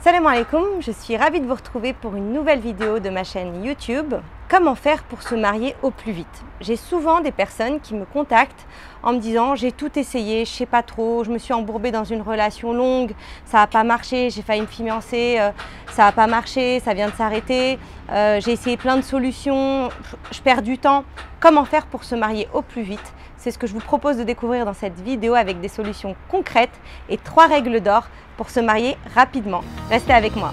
Salam alaikum, je suis ravie de vous retrouver pour une nouvelle vidéo de ma chaîne YouTube. Comment faire pour se marier au plus vite? J'ai souvent des personnes qui me contactent en me disant j'ai tout essayé, je sais pas trop, je me suis embourbée dans une relation longue, ça n'a pas marché, j'ai failli me fiancer, ça n'a pas marché, ça vient de s'arrêter, j'ai essayé plein de solutions, je perds du temps. Comment faire pour se marier au plus vite? C'est ce que je vous propose de découvrir dans cette vidéo avec des solutions concrètes et 3 règles d'or pour se marier rapidement. Restez avec moi.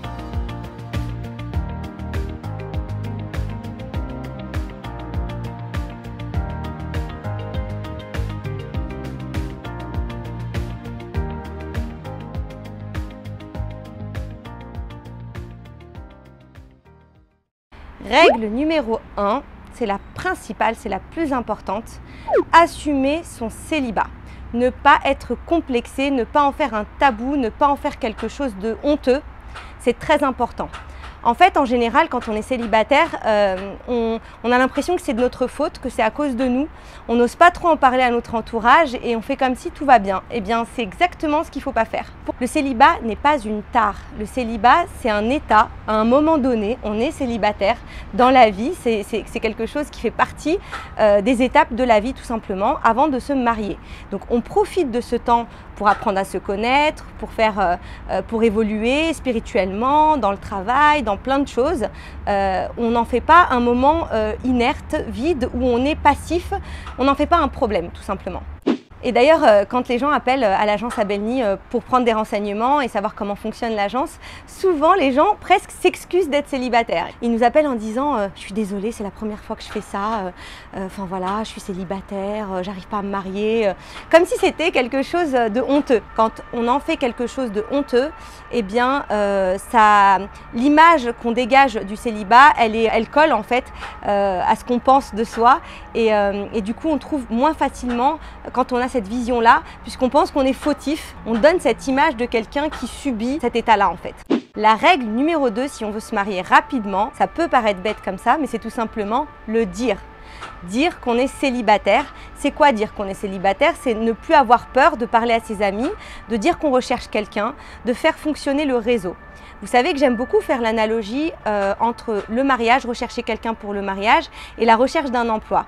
Règle numéro 1, c'est la principale, c'est la plus importante. Assumer son célibat. Ne pas être complexé, ne pas en faire un tabou, ne pas en faire quelque chose de honteux. C'est très important. En fait, en général, quand on est célibataire, on a l'impression que c'est de notre faute, que c'est à cause de nous. On n'ose pas trop en parler à notre entourage et on fait comme si tout va bien. Eh bien, c'est exactement ce qu'il ne faut pas faire. Le célibat n'est pas une tare. Le célibat, c'est un état. À un moment donné, on est célibataire dans la vie. C'est quelque chose qui fait partie des étapes de la vie, tout simplement, avant de se marier. Donc, on profite de ce temps pour apprendre à se connaître, pour évoluer spirituellement, dans le travail, dans plein de choses. On n'en fait pas un moment inerte, vide, où on est passif. On n'en fait pas un problème, tout simplement. Et d'ailleurs, quand les gens appellent à l'agence Abelni pour prendre des renseignements et savoir comment fonctionne l'agence, souvent les gens presque s'excusent d'être célibataires. Ils nous appellent en disant je suis désolée, c'est la première fois que je fais ça, enfin voilà, je suis célibataire, j'arrive pas à me marier, comme si c'était quelque chose de honteux. Quand on en fait quelque chose de honteux, eh bien l'image qu'on dégage du célibat, elle colle en fait à ce qu'on pense de soi et du coup on trouve moins facilement quand on a cette vision-là, puisqu'on pense qu'on est fautif, on donne cette image de quelqu'un qui subit cet état-là en fait. La règle numéro 2, si on veut se marier rapidement, ça peut paraître bête comme ça, mais c'est tout simplement le dire. Dire qu'on est célibataire. C'est quoi dire qu'on est célibataire? C'est ne plus avoir peur de parler à ses amis, de dire qu'on recherche quelqu'un, de faire fonctionner le réseau. Vous savez que j'aime beaucoup faire l'analogie entre le mariage, rechercher quelqu'un pour le mariage, et la recherche d'un emploi.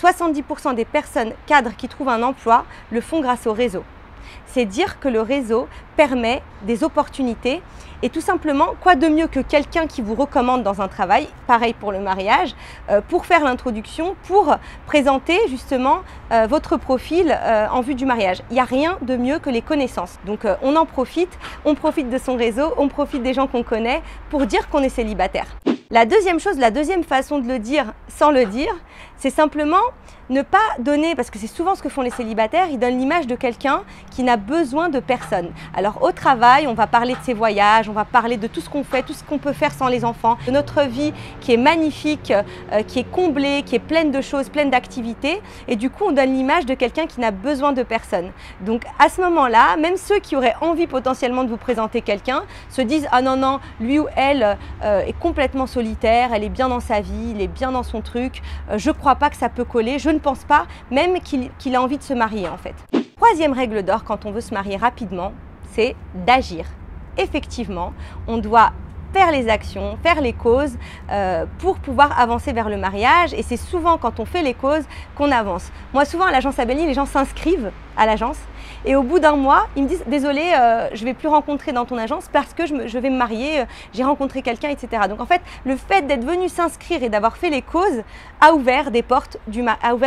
70% des personnes cadres qui trouvent un emploi le font grâce au réseau. C'est dire que le réseau permet des opportunités et tout simplement, quoi de mieux que quelqu'un qui vous recommande dans un travail, pareil pour le mariage, pour faire l'introduction, pour présenter justement votre profil en vue du mariage. Il n'y a rien de mieux que les connaissances. Donc on en profite, on profite de son réseau, on profite des gens qu'on connaît pour dire qu'on est célibataire. La deuxième chose, la deuxième façon de le dire sans le dire, c'est simplement ne pas donner, parce que c'est souvent ce que font les célibataires, ils donnent l'image de quelqu'un qui n'a besoin de personne. Alors au travail, on va parler de ses voyages, on va parler de tout ce qu'on fait, tout ce qu'on peut faire sans les enfants, de notre vie qui est magnifique, qui est comblée, qui est pleine de choses, pleine d'activités, et du coup on donne l'image de quelqu'un qui n'a besoin de personne. Donc à ce moment-là, même ceux qui auraient envie potentiellement de vous présenter quelqu'un se disent « Ah non, non, lui ou elle est complètement solitaire, elle est bien dans sa vie, il est bien dans son truc, je ne crois pas que ça peut coller, je ne pense pas même qu'il a envie de se marier en fait. » Troisième règle d'or quand on veut se marier rapidement, c'est d'agir. Effectivement, on doit faire les actions, faire les causes pour pouvoir avancer vers le mariage et c'est souvent quand on fait les causes qu'on avance. Moi souvent à l'agence Abelni, les gens s'inscrivent à l'agence et au bout d'un mois, ils me disent désolé, je ne vais plus rencontrer dans ton agence parce que je vais me marier, j'ai rencontré quelqu'un, etc. Donc en fait, le fait d'être venu s'inscrire et d'avoir fait les causes a ouvert les portes du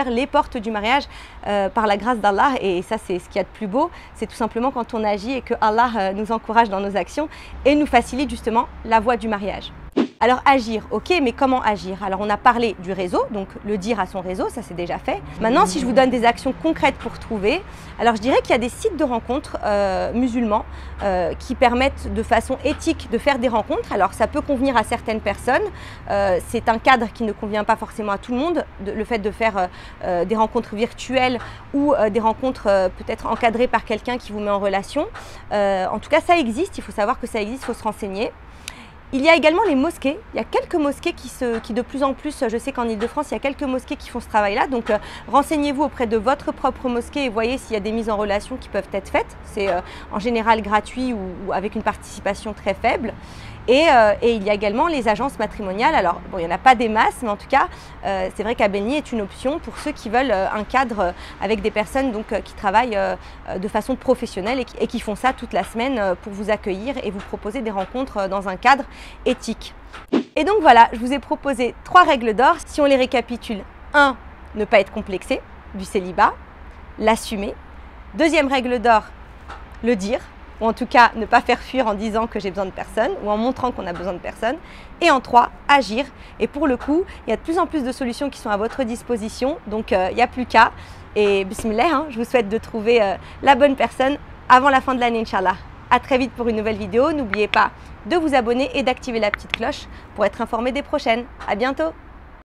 mariage par la grâce d'Allah et ça c'est ce qu'il y a de plus beau, c'est tout simplement quand on agit et que Allah nous encourage dans nos actions et nous facilite justement la voie du mariage. Alors agir, ok, mais comment agir? Alors on a parlé du réseau, donc le dire à son réseau, ça c'est déjà fait. Maintenant, si je vous donne des actions concrètes pour trouver, alors je dirais qu'il y a des sites de rencontres musulmans qui permettent de façon éthique de faire des rencontres. Alors ça peut convenir à certaines personnes, c'est un cadre qui ne convient pas forcément à tout le monde, le fait de faire des rencontres virtuelles ou des rencontres peut-être encadrées par quelqu'un qui vous met en relation. En tout cas, ça existe, il faut savoir que ça existe, il faut se renseigner. Il y a également les mosquées. Il y a quelques mosquées qui de plus en plus, je sais qu'en Ile-de-France, il y a quelques mosquées qui font ce travail-là. Donc renseignez-vous auprès de votre propre mosquée et voyez s'il y a des mises en relation qui peuvent être faites. C'est en général gratuit ou avec une participation très faible. Et il y a également les agences matrimoniales. Alors, bon, il n'y en a pas des masses, mais en tout cas, c'est vrai qu'Abelni est une option pour ceux qui veulent un cadre avec des personnes qui travaillent de façon professionnelle et qui font ça toute la semaine pour vous accueillir et vous proposer des rencontres dans un cadre éthique. Et donc voilà, je vous ai proposé 3 règles d'or. Si on les récapitule, 1, ne pas être complexé du célibat, l'assumer. 2e règle d'or, le dire. Ou en tout cas ne pas faire fuir en disant que j'ai besoin de personne ou en montrant qu'on a besoin de personne. Et en 3, agir. Et pour le coup, il y a de plus en plus de solutions qui sont à votre disposition, donc il n'y a plus qu'à. Et bismillah, je vous souhaite de trouver la bonne personne avant la fin de l'année, Inch'Allah. À très vite pour une nouvelle vidéo. N'oubliez pas de vous abonner et d'activer la petite cloche pour être informé des prochaines. À bientôt.